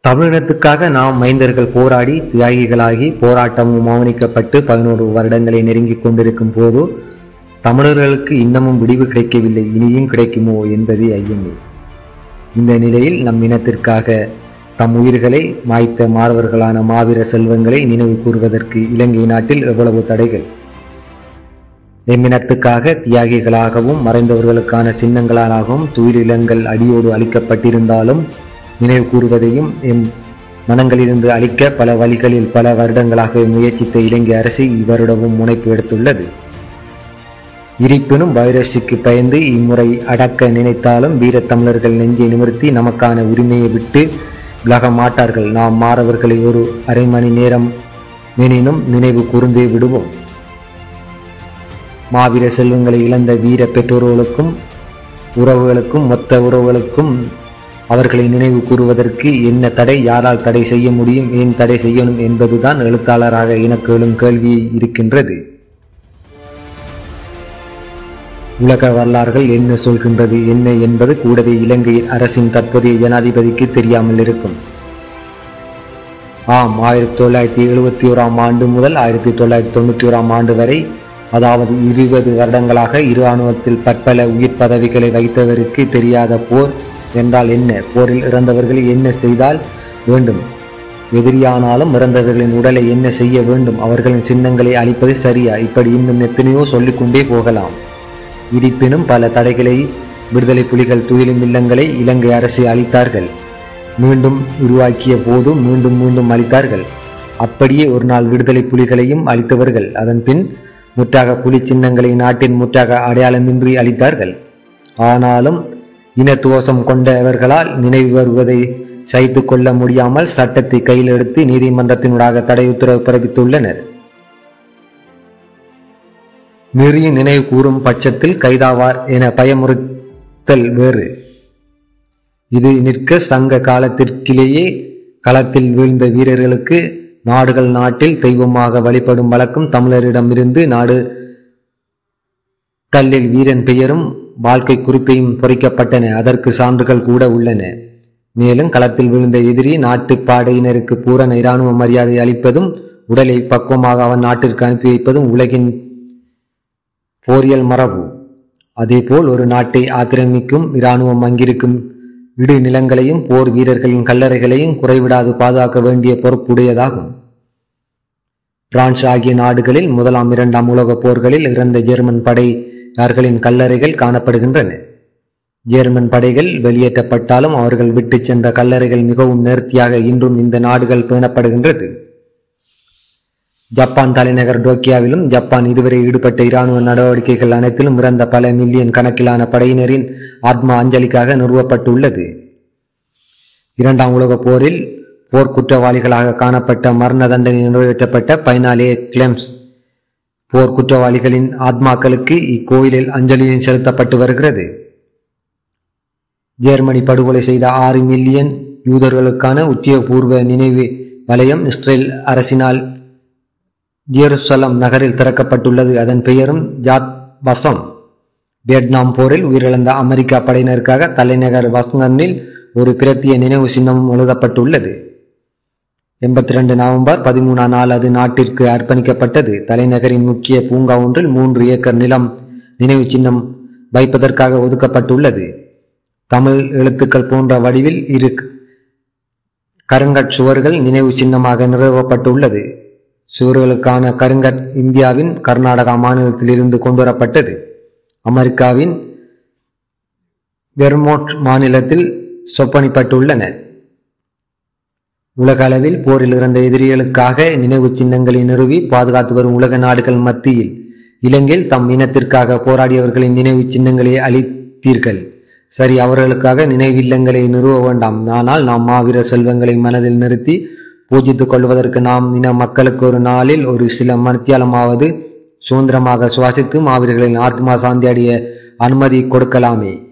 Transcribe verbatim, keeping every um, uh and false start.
தமிழினத்துக்காக நாம் மைந்தர்கள் போராடி தியாகிகளாகி போராட்டமும் மௌனிக்கப்பட்டு பதினோரு வருடங்களை நெருங்கிக் கொண்டிருக்கும் போது தமிழர்களுக்கு இன்னமும் விடிவு கிடைக்கவில்லை, இனியும் கிடைக்குமோ என்பதே ஐயமே. இந்த நிலையில் நம் இனத்திற்காக தம் உயிர்களை மாய்த்த மாணவர்களான மாவீர செல்வங்களை நினைவு கூறுவதற்கு இலங்கை நாட்டில் எவ்வளவு தடைகள். எம்மினத்துக்காக தியாகிகளாகவும் மறைந்தவர்களுக்கான சின்னங்களாகவும் துயிலிலங்கள் அடியோடு அளிக்கப்பட்டிருந்தாலும் நினைவு கூறுவதையும் எம் மனங்களிலிருந்து அளிக்க பல வழிகளில் பல வருடங்களாக முயற்சித்த இலங்கை அரசு இவ்வருடமும் முனைப்பு எடுத்துள்ளது. இருப்பினும் வைரஸுக்கு பயந்து இம்முறை அடக்க நினைத்தாலும் வீரத்தமிழர்கள் நெஞ்சை நிமிர்த்தி நமக்கான உரிமையை விட்டு விலக மாட்டார்கள். நாம் மாறவர்களை ஒரு அரை மணி நேரம் எனினும் நினைவு கூர்ந்தே விடுவோம். மாவீர செல்வங்களை இழந்த வீர பெற்றோர்களுக்கும் உறவுகளுக்கும் மொத்த உறவுகளுக்கும் அவர்களை நினைவு கூறுவதற்கு என்ன தடை, யாரால் தடை செய்ய முடியும், ஏன் தடை செய்யணும் என்பதுதான் எழுத்தாளராக எனக்கு எழும் கேள்வி இருக்கின்றது. உலக வரலாறுகள் என்ன சொல்கின்றது என்ன என்பது கூடவே இலங்கை அரசின் தற்போதைய ஜனாதிபதிக்கு தெரியாமல் இருக்கும். ஆம், ஆயிரத்தி தொள்ளாயிரத்தி எழுபத்தி ஓராம் ஆண்டு முதல் ஆயிரத்தி தொள்ளாயிரத்தி தொண்ணூற்றி ஓராம் ஆண்டு வரை, அதாவது இருபது வருடங்களாக இரு இராணுவத்தில் பற்பல உயிர் பதவிகளை வைத்தவருக்கு தெரியாத போர் என்றால் என்ன, போரில் இறந்தவர்களை என்ன செய்தால் வேண்டும், எதிரியானாலும் இறந்தவர்களின் உடலை என்ன செய்ய வேண்டும், அவர்களின் சின்னங்களை அழிப்பது சரியா, இப்படி இன்னும் எத்தனையோ சொல்லிக்கொண்டே போகலாம். இருப்பினும் பல தடைகளை விடுதலை புலிகள் துயிலும் இல்லங்களை இலங்கை அரசு அளித்தார்கள். மீண்டும் உருவாக்கிய போதும் மீண்டும் மீண்டும் அளித்தார்கள். அப்படியே ஒரு நாள் விடுதலை புலிகளையும் அளித்தவர்கள். அதன் பின் முற்றாக புலி சின்னங்களை நாட்டின் முற்றாக அடையாளமின்றி அளித்தார்கள். ஆனாலும் இனத்துவசம் கொண்டவர்களால் நினைவு வருவதை சகித்து கொள்ள முடியாமல் சட்டத்தை கையில் எடுத்து நீதிமன்றத்தினூடாக தடை உத்தரவு பிறப்பித்துள்ளனர். மீறி நினைவு கூறும் பட்சத்தில் கைதாவார் என பயமுறுத்தல் வேறு. இது நிற்க சங்க காலத்திற்கிலேயே களத்தில் வீழ்ந்த வீரர்களுக்கு நாடுகள் நாட்டில் தெய்வமாக வழிபடும் வழக்கம் தமிழரிடமிருந்து நாடு கல்லில் வீரன் பெயரும் வாழ்க்கை குறிப்பையும் பொறிக்கப்பட்டன. அதற்கு சான்றுகள் கூட உள்ளன. மேலும் களத்தில் விழுந்த எதிரி நாட்டு பாடையினருக்கு பூரண இராணுவ மரியாதை அளிப்பதும் உடலை பக்குவமாக அவன் நாட்டிற்கு அனுப்பி வைப்பதும் உலகின் போரியல் மரபு. அதேபோல் ஒரு நாட்டை ஆக்கிரமிக்கும் இராணுவம் அங்கிருக்கும் இடு நிலங்களையும் போர் வீரர்களின் கல்லறைகளையும் குறைவிடாது பாதுகாக்க வேண்டிய பொறுப்புடையதாகும். பிரான்ஸ் ஆகிய நாடுகளில் முதலாம் இரண்டாம் உலக போர்களில் இறந்த ஜெர்மன் படையார்களின் கல்லறைகள் காணப்படுகின்றன. ஜெர்மன் படைகள் வெளியேற்றப்பட்டாலும் அவர்கள் விட்டு சென்ற கல்லறைகள் மிகவும் நேர்த்தியாக இன்றும் இந்த நாடுகள் பேணப்படுகின்றது. ஜப்பான் தலைநகர் டோக்கியாவிலும் ஜப்பான் இதுவரை ஈடுபட்ட இராணுவ நடவடிக்கைகள் அனைத்திலும் இறந்த பல மில்லியன் கணக்கிலான படையினரின் ஆத்மா அஞ்சலிக்காக நிறுவப்பட்டுள்ளது. இரண்டாம் உலக போரில் போர்க்குற்றவாளிகளாக காணப்பட்ட மரண தண்டனை நிறைவேற்றப்பட்ட பைனாலே கிளெம்ஸ் போர் குற்றவாளிகளின் ஆத்மாக்களுக்கு இக்கோயிலில் அஞ்சலி செலுத்தப்பட்டு வருகிறது. ஜெர்மனி படுகொலை செய்த ஆறு மில்லியன் யூதர்களுக்கான உத்தியோகபூர்வ நினைவு வலயம் இஸ்ரேல் அரசினால் ஜெருசலம் நகரில் திறக்கப்பட்டுள்ளது. அதன் பெயரும் ஜாத் பசம். வியட்நாம் போரில் உயிரிழந்த அமெரிக்கா படையினருக்காக தலைநகர் வாஷிங்டனில் ஒரு பிரத்திய நினைவு சின்னமும் எழுதப்பட்டுள்ளது. எண்பத்தி ரெண்டு நவம்பர் பதிமூணாம் நாள் அது நாட்டிற்கு அர்ப்பணிக்கப்பட்டது. தலைநகரின் முக்கிய பூங்கா ஒன்றில் மூன்று ஏக்கர் நிலம் நினைவு சின்னம் வைப்பதற்காக ஒதுக்கப்பட்டுள்ளது. தமிழ் எழுத்துக்கள் போன்ற வடிவில் இரு கருங்கற் சுவர்கள் நினைவு சின்னமாக நிறுவப்பட்டுள்ளது. சுவர்களுக்கான கருங்கற் இந்தியாவின் கர்நாடகா மாநிலத்தில் இருந்து கொண்டுவரப்பட்டது. அமெரிக்காவின் வெர்மோண்ட் மாநிலத்தில் சொப்பனிப்பட்டுள்ளன. உலக அளவில் போரில் இறந்த எதிரிகளுக்காக நினைவு சின்னங்களை நிறுவி பாதுகாத்து வரும் உலக நாடுகள் மத்தியில் இலங்கையில் தம் இனத்திற்காக போராடியவர்களின் நினைவு சின்னங்களை அளித்தீர்கள். சரி, அவர்களுக்காக நினைவில்லங்களை நிறுவ வேண்டாம். ஆனால் நாம் மாவீர செல்வங்களை மனதில் நிறுத்தி பூஜித்துக் கொள்வதற்கு நாம் இன மக்களுக்கு ஒரு நாளில் ஒரு சில மணித்தியாலமாவது சுதந்திரமாக சுவாசித்து மாவீரர்களின் ஆத்மா சாந்தி அடைய அனுமதி கொடுக்கலாமே.